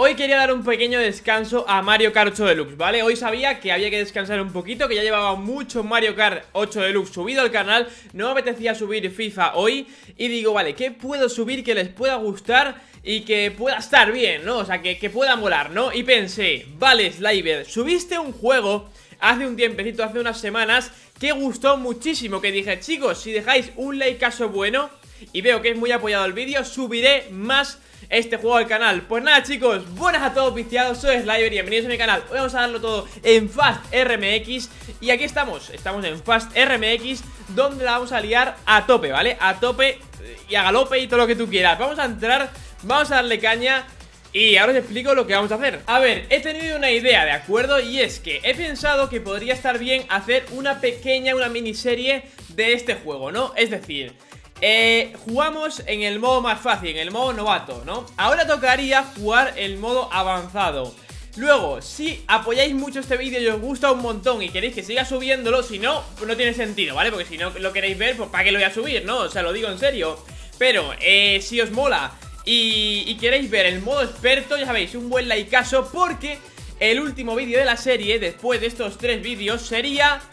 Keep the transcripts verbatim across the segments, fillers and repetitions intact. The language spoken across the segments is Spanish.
Hoy quería dar un pequeño descanso a Mario Kart ocho Deluxe, ¿vale? Hoy sabía que había que descansar un poquito, que ya llevaba mucho Mario Kart ocho Deluxe subido al canal. No me apetecía subir FIFA hoy y digo, vale, ¿qué puedo subir que les pueda gustar y que pueda estar bien, ¿no? O sea, que, que pueda molar, ¿no? Y pensé, vale, Sliver, subiste un juego hace un tiempecito, hace unas semanas, que gustó muchísimo, que dije, chicos, si dejáis un likeazo bueno y veo que es muy apoyado el vídeo, subiré más este juego al canal. Pues nada, chicos, buenas a todos viciados, soy Sliver y bienvenidos a mi canal. Hoy vamos a darlo todo en Fast R M X. Y aquí estamos, estamos en Fast R M X, donde la vamos a liar a tope, ¿vale? A tope y a galope y todo lo que tú quieras. Vamos a entrar, vamos a darle caña y ahora os explico lo que vamos a hacer. A ver, he tenido una idea, ¿de acuerdo? Y es que he pensado que podría estar bien hacer una pequeña, una miniserie de este juego, ¿no? Es decir, Eh, jugamos en el modo más fácil, en el modo novato, ¿no? Ahora tocaría jugar el modo avanzado. Luego, si apoyáis mucho este vídeo y os gusta un montón y queréis que siga subiéndolo, si no, pues no tiene sentido, ¿vale? Porque si no lo queréis ver, pues ¿para qué lo voy a subir, no? O sea, lo digo en serio. Pero, eh, si os mola y, y queréis ver el modo experto, ya sabéis, un buen likeazo, porque el último vídeo de la serie, después de estos tres vídeos, sería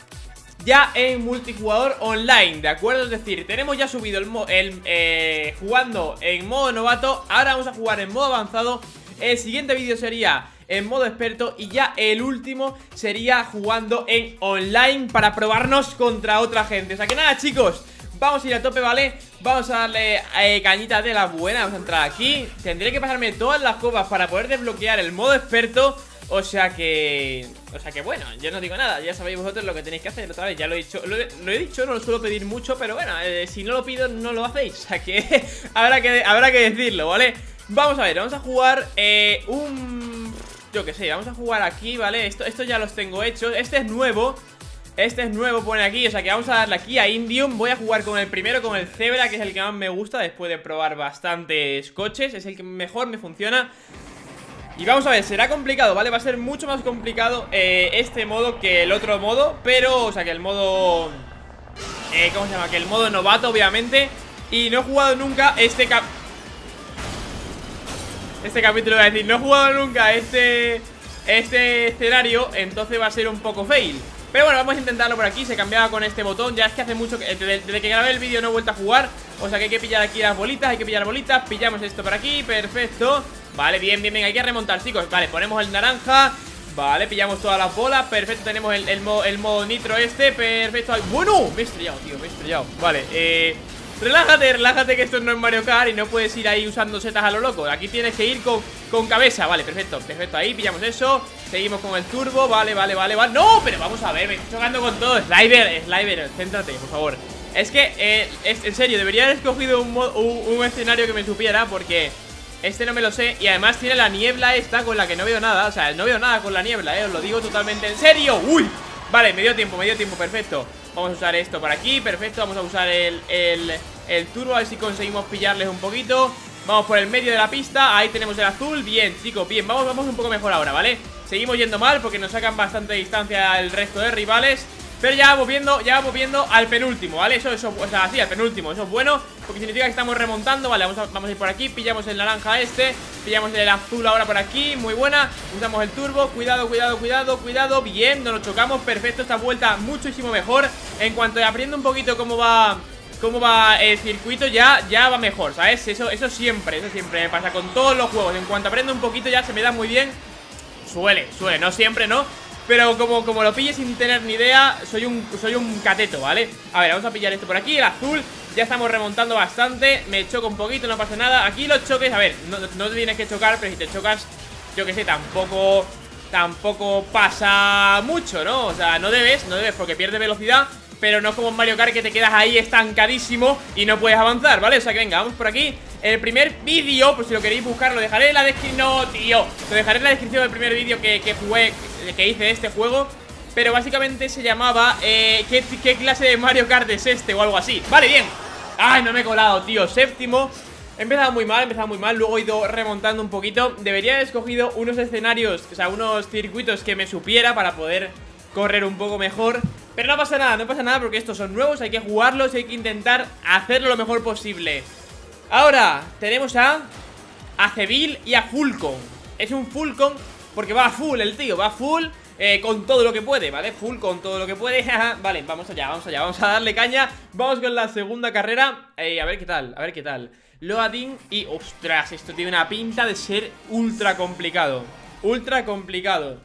ya en multijugador online, ¿de acuerdo? Es decir, tenemos ya subido el, el eh, jugando en modo novato. Ahora vamos a jugar en modo avanzado. El siguiente vídeo sería en modo experto y ya el último sería jugando en online para probarnos contra otra gente. O sea que nada, chicos, vamos a ir a tope, ¿vale? Vamos a darle eh, cañita de la buena. Vamos a entrar aquí. Tendré que pasarme todas las copas para poder desbloquear el modo experto. O sea que... O sea que bueno, yo no digo nada. Ya sabéis vosotros lo que tenéis que hacer. Otra vez, ya lo he dicho, lo he, lo he dicho, no lo suelo pedir mucho, pero bueno, eh, si no lo pido, no lo hacéis. O sea que habrá que, habrá que decirlo, ¿vale? Vamos a ver, vamos a jugar eh, un... Yo qué sé, vamos a jugar aquí, ¿vale? Esto, esto ya los tengo hechos. Este es nuevo. Este es nuevo, pone aquí, o sea que vamos a darle aquí a Indium. Voy a jugar con el primero, con el Zebra, que es el que más me gusta después de probar bastantes coches. Es el que mejor me funciona. Y vamos a ver, será complicado, ¿vale? Va a ser mucho más complicado eh, este modo que el otro modo. Pero, o sea, que el modo... Eh, ¿Cómo se llama? Que el modo novato, obviamente. Y no he jugado nunca este cap... Este capítulo, voy a decir, no he jugado nunca este... Este escenario, entonces va a ser un poco fail. Pero bueno, vamos a intentarlo por aquí. Se cambiaba con este botón, ya es que hace mucho que... Desde, desde que grabé el vídeo no he vuelto a jugar. O sea que hay que pillar aquí las bolitas, hay que pillar bolitas. Pillamos esto por aquí, perfecto. Vale, bien, bien, bien, hay que remontar, chicos. Vale, ponemos el naranja. Vale, pillamos todas las bolas, perfecto. Tenemos el, el, modo, el modo nitro este, perfecto. Bueno, me he estrellado, tío, me he estrellado. Vale, eh... relájate, relájate que esto no es Mario Kart y no puedes ir ahí usando setas a lo loco. Aquí tienes que ir con, con cabeza. Vale, perfecto, perfecto, ahí pillamos eso. Seguimos con el turbo, vale, vale, vale, vale. No, pero vamos a ver, me estoy chocando con todo. Sliver, Sliver, céntrate, por favor. Es que, eh, es, en serio, debería haber escogido un, un, un escenario que me supiera, porque este no me lo sé. Y además tiene la niebla esta con la que no veo nada. O sea, no veo nada con la niebla, eh, os lo digo totalmente en serio. Uy, vale, me dio tiempo, me dio tiempo, perfecto. Vamos a usar esto por aquí, perfecto. Vamos a usar el, el, el turbo, a ver si conseguimos pillarles un poquito. Vamos por el medio de la pista, ahí tenemos el azul. Bien, chicos, bien, vamos, vamos un poco mejor ahora, ¿vale? Seguimos yendo mal porque nos sacan bastante distancia el resto de rivales. Pero ya vamos viendo, ya vamos viendo al penúltimo, ¿vale? Eso, eso, o sea, sí, al penúltimo, eso es bueno, porque significa que estamos remontando. Vale, vamos a, vamos a ir por aquí, pillamos el naranja este, pillamos el azul ahora por aquí, muy buena. Usamos el turbo, cuidado, cuidado, cuidado, cuidado. Bien, no nos chocamos, perfecto, esta vuelta muchísimo mejor. En cuanto aprendo un poquito cómo va... Cómo va el circuito, ya, ya va mejor, ¿sabes? Eso, eso siempre, eso siempre me pasa con todos los juegos. En cuanto aprendo un poquito ya se me da muy bien. Suele, suele, no siempre, ¿no? Pero como, como lo pille sin tener ni idea, soy un, soy un cateto, ¿vale? A ver, vamos a pillar esto por aquí, el azul. Ya estamos remontando bastante. Me choco un poquito, no pasa nada. Aquí los choques, a ver, no, no te tienes que chocar, pero si te chocas, yo que sé, tampoco... Tampoco pasa mucho, ¿no? O sea, no debes, no debes porque pierdes velocidad. Pero no es como en Mario Kart que te quedas ahí estancadísimo y no puedes avanzar, ¿vale? O sea que venga, vamos por aquí. El primer vídeo, pues si lo queréis buscar, lo dejaré en la descripción. No, tío, lo dejaré en la descripción del primer vídeo que, que jugué, que hice de este juego. Pero básicamente se llamaba eh, ¿qué, ¿qué clase de Mario Kart es este? O algo así. Vale, bien. Ay, no me he colado, tío, séptimo. He empezado muy mal, he empezado muy mal, luego he ido remontando un poquito. Debería haber escogido unos escenarios, o sea, unos circuitos que me supiera para poder correr un poco mejor. Pero no pasa nada, no pasa nada porque estos son nuevos, hay que jugarlos y hay que intentar hacerlo lo mejor posible. Ahora tenemos a A Cevil y a Fulcon. es un full con, porque va a full el tío, va a full eh, con todo lo que puede, ¿vale? Full con todo lo que puede. Vale, vamos allá, vamos allá, vamos a darle caña. Vamos con la segunda carrera. eh, A ver qué tal, a ver qué tal. Loading y, ostras, esto tiene una pinta de ser ultra complicado. Ultra complicado.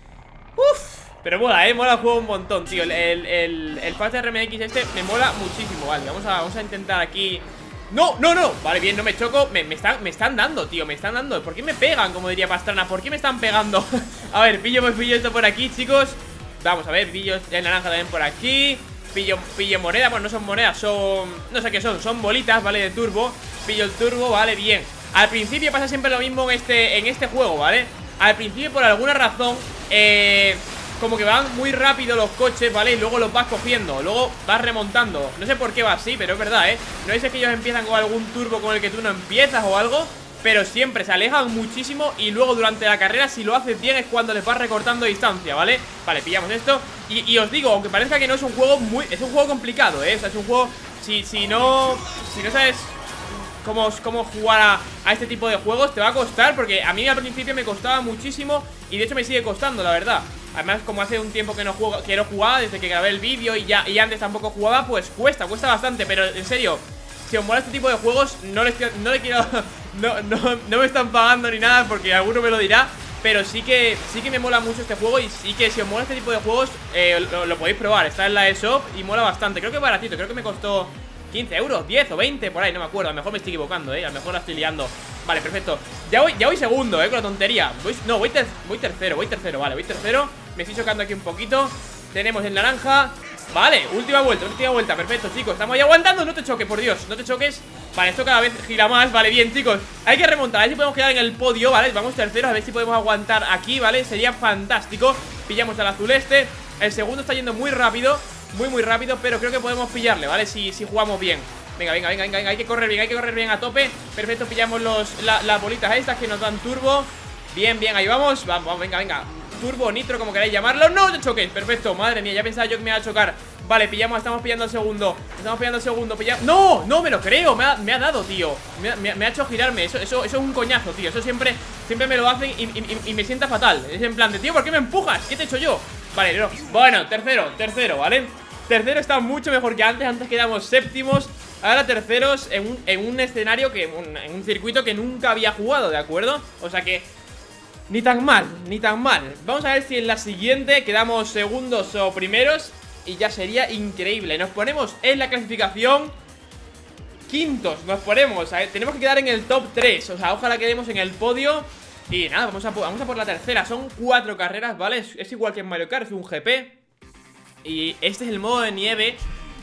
Uf. Pero mola, eh, mola el juego un montón, tío. El, el, el, el Fast R M X este me mola muchísimo. Vale, vamos a, vamos a intentar aquí. No, no, no, vale, bien, no me choco. Me, me, están, me están dando, tío, me están dando. ¿Por qué me pegan, como diría Pastrana? ¿Por qué me están pegando? A ver, pillo, pues pillo esto por aquí, chicos. Vamos a ver, pillo el naranja también por aquí. Pillo, pillo moneda, bueno, no son monedas, son... no sé qué son, son bolitas, ¿vale? De turbo. Pillo el turbo, vale, bien. Al principio pasa siempre lo mismo en este, en este juego, ¿vale? Al principio, por alguna razón, eh... como que van muy rápido los coches, ¿vale? Y luego los vas cogiendo, luego vas remontando. No sé por qué va así, pero es verdad, ¿eh? No es que ellos empiezan con algún turbo con el que tú no empiezas o algo, pero siempre se alejan muchísimo. Y luego durante la carrera, si lo haces bien, es cuando les vas recortando distancia, ¿vale? Vale, pillamos esto. Y, y os digo, aunque parezca que no es un juego muy... es un juego complicado, ¿eh? O sea, es un juego... Si, si no... Si no sabes... Cómo, cómo jugar a, a este tipo de juegos, te va a costar, porque a mí al principio me costaba muchísimo. Y de hecho me sigue costando, la verdad. Además, como hace un tiempo que no juego, que no jugaba, desde que grabé el vídeo y ya y antes tampoco jugaba, pues cuesta, cuesta bastante. Pero en serio, si os mola este tipo de juegos, no le, no le quiero... No, no, no me están pagando ni nada, porque alguno me lo dirá. Pero sí que sí que me mola mucho este juego. Y sí que si os mola este tipo de juegos, eh, lo, lo podéis probar. Está en la eShop y mola bastante. Creo que es baratito, creo que me costó quince euros, diez o veinte, por ahí, no me acuerdo. A lo mejor me estoy equivocando, eh, a lo mejor la estoy liando. Vale, perfecto, ya voy, ya voy segundo, eh, con la tontería. voy, No, voy, ter voy tercero, voy tercero, vale, voy tercero. Me estoy chocando aquí un poquito. Tenemos el naranja. Vale, última vuelta, última vuelta, perfecto, chicos. Estamos ahí aguantando, no te choques, por Dios, no te choques. Vale, esto cada vez gira más, vale, bien, chicos. Hay que remontar, a ver si podemos quedar en el podio, vale. Vamos terceros, a ver si podemos aguantar aquí, vale. Sería fantástico. Pillamos al azul este. El segundo está yendo muy rápido, muy muy rápido, pero creo que podemos pillarle, ¿vale? Si, si jugamos bien. Venga, venga, venga, venga, hay que correr bien, hay que correr bien a tope. Perfecto, pillamos los, la, las bolitas estas que nos dan turbo. Bien, bien, ahí vamos, vamos, venga, venga. Turbo, nitro, como queráis llamarlo. No te choques, perfecto, madre mía, ya pensaba yo que me iba a chocar. Vale, pillamos, estamos pillando el segundo. Estamos pillando el segundo, pillamos. ¡No! No me lo creo, me ha, me ha dado, tío. Me ha, me, me ha hecho girarme, eso, eso, eso es un coñazo, tío. Eso siempre, siempre me lo hacen y, y, y, y me sienta fatal. Es en plan de, tío, ¿por qué me empujas? ¿Qué te he hecho yo? Vale, no. Bueno, tercero, tercero, ¿vale? Tercero está mucho mejor que antes. Antes quedamos séptimos. Ahora terceros en un, en un escenario que un, en un circuito que nunca había jugado, ¿de acuerdo? O sea que ni tan mal, ni tan mal. Vamos a ver si en la siguiente quedamos segundos o primeros y ya sería increíble. Nos ponemos en la clasificación quintos, nos ponemos, a ver, tenemos que quedar en el top tres. O sea, ojalá quedemos en el podio. Y nada, vamos a, vamos a por la tercera. Son cuatro carreras, ¿vale? Es, es igual que en Mario Kart, es un G P. Y este es el modo de nieve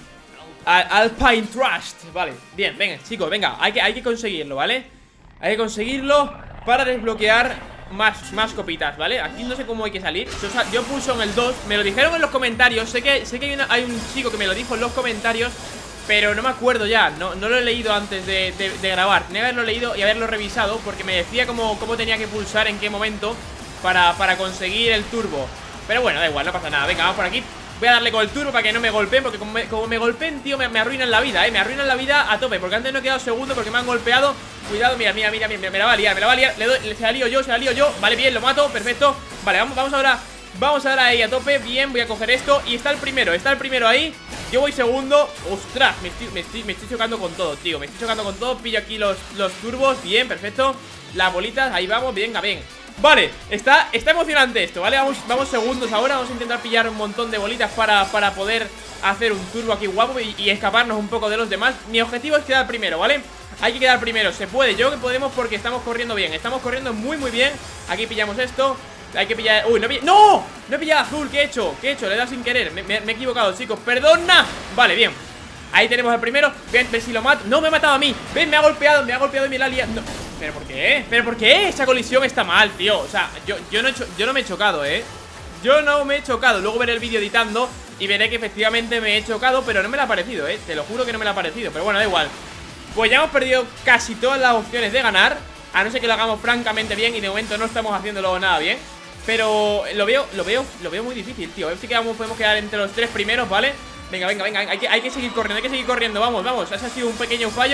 Alpine Trust, vale, bien, venga, chicos, venga, hay que, hay que conseguirlo, ¿vale? Hay que conseguirlo para desbloquear más, más copitas, ¿vale? Aquí no sé cómo hay que salir. Yo, yo pulso en el dos, me lo dijeron en los comentarios. Sé que, sé que hay, una, hay un chico que me lo dijo en los comentarios, pero no me acuerdo ya, no, no lo he leído antes de, de, de grabar. Tenía que haberlo leído y haberlo revisado, porque me decía cómo, cómo tenía que pulsar, en qué momento para, para conseguir el turbo. Pero bueno, da igual, no pasa nada, venga, vamos por aquí. Voy a darle con el turbo para que no me golpeen, porque como me, como me golpeen, tío, me, me arruinan la vida, eh. Me arruinan la vida a tope, porque antes no he quedado segundo porque me han golpeado. Cuidado, mira, mira, mira, mira, me la va a liar, me la va a liar. Le doy, se la lío yo, se la lío yo. Vale, bien, lo mato, perfecto. Vale, vamos, vamos ahora, vamos ahora ahí a tope. Bien, voy a coger esto. Y está el primero, está el primero ahí. Yo voy segundo. Ostras, me estoy, me estoy, me estoy chocando con todo, tío. Me estoy chocando con todo, pillo aquí los, los turbos. Bien, perfecto. Las bolitas, ahí vamos, venga, bien. Vale, está, está emocionante esto, ¿vale? Vamos, vamos segundos ahora, vamos a intentar pillar un montón de bolitas para, para poder hacer un turbo aquí guapo y, y escaparnos un poco de los demás. Mi objetivo es quedar primero, ¿vale? Hay que quedar primero, se puede, yo que podemos porque estamos corriendo bien. Estamos corriendo muy muy bien. Aquí pillamos esto, hay que pillar... Uy, no he pillado... ¡No! No he pillado azul, ¿qué he hecho? ¿Qué he hecho? Le he dado sin querer, me, me, me he equivocado, chicos, perdona. Vale, bien. Ahí tenemos al primero, ven, ven si lo mato. No, me ha matado a mí, ven, me ha golpeado, me ha golpeado y me la ha liado. No. ¿Pero por qué? ¿Pero por qué? Esa colisión está mal, tío. O sea, yo, yo, no, he hecho, yo no me he chocado, ¿eh? Yo no me he chocado. Luego veré el vídeo editando y veré que efectivamente me he chocado, pero no me la ha parecido, ¿eh? Te lo juro que no me la ha parecido, pero bueno, da igual. Pues ya hemos perdido casi todas las opciones de ganar, a no ser que lo hagamos francamente bien. Y de momento no estamos haciéndolo nada bien. Pero lo veo, lo veo, lo veo muy difícil, tío. A ver si quedamos, podemos quedar entre los tres primeros, ¿vale? Venga, venga, venga, hay que, hay que seguir corriendo, hay que seguir corriendo, vamos, vamos. Ese ha sido un pequeño fallo.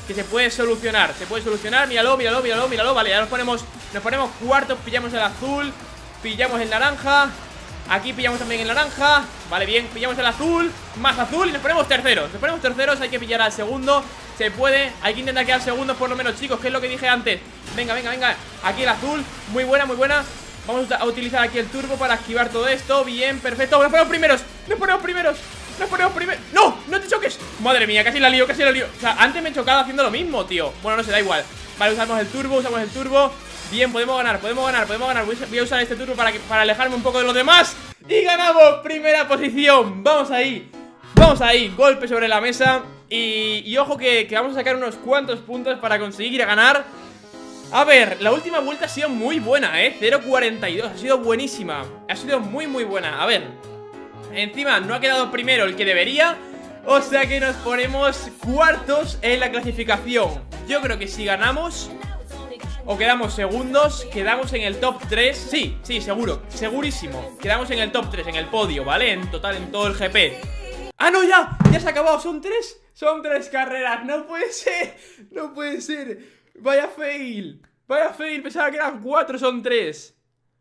que se puede solucionar. Se puede solucionar, míralo, míralo, míralo, míralo. Vale, ya nos ponemos, nos ponemos cuartos, pillamos el azul, pillamos el naranja. Aquí pillamos también el naranja. Vale, bien, pillamos el azul, más azul y nos ponemos terceros. Nos ponemos terceros, hay que pillar al segundo. Se puede, hay que intentar quedar segundos por lo menos, chicos, que es lo que dije antes. Venga, venga, venga, aquí el azul, muy buena, muy buena. Vamos a utilizar aquí el turbo para activar todo esto. Bien, perfecto, nos ponemos primeros. Nos ponemos primeros, nos ponemos primeros. ¡No! ¡No te choques! Madre mía, casi la lío, casi la lío. O sea, antes me he chocado haciendo lo mismo, tío. Bueno, no se da igual. Vale, usamos el turbo, usamos el turbo. Bien, podemos ganar, podemos ganar, podemos ganar. Voy a usar este turbo para, que, para alejarme un poco de los demás. Y ganamos, primera posición. Vamos ahí, vamos ahí, golpe sobre la mesa. Y, y ojo que, que vamos a sacar unos cuantos puntos para conseguir ganar. A ver, la última vuelta ha sido muy buena, eh, cero cuarenta y dos, ha sido buenísima. Ha sido muy muy buena, a ver. Encima no ha quedado primero el que debería. O sea que nos ponemos cuartos en la clasificación. Yo creo que si ganamos o quedamos segundos, quedamos en el top tres. Sí, sí, seguro, segurísimo. Quedamos en el top tres, en el podio, ¿vale? En total, en todo el G P. ¡Ah, no, ya! ¡Ya se ha acabado! ¿Son tres? Son tres carreras. ¡No puede ser! ¡No puede ser! ¡Vaya fail! ¡Vaya fail! Pensaba que eran cuatro, son tres.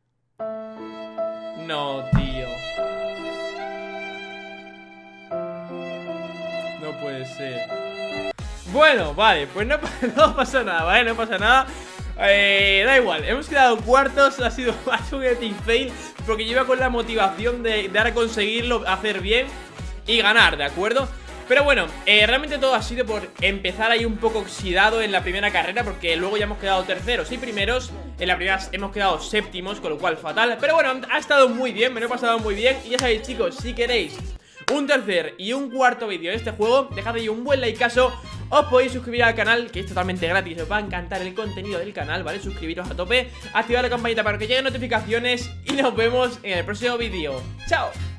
No, tío. No puede ser. Bueno, vale, pues no, no pasa nada, ¿vale? No pasa nada. Eh, da igual, hemos quedado cuartos. Ha sido un epic fail, porque yo iba con la motivación de, de ahora conseguirlo, hacer bien y ganar, ¿de acuerdo? Pero bueno, eh, realmente todo ha sido por empezar ahí un poco oxidado en la primera carrera, porque luego ya hemos quedado terceros y primeros. En la primera hemos quedado séptimos, con lo cual fatal. Pero bueno, ha estado muy bien, me lo he pasado muy bien. Y ya sabéis, chicos, si queréis un tercer y un cuarto vídeo de este juego, dejad ahí un buen likeazo. Os podéis suscribir al canal, que es totalmente gratis. Os va a encantar el contenido del canal, ¿vale? Suscribiros a tope, activar la campanita para que lleguen notificaciones. Y nos vemos en el próximo vídeo. ¡Chao!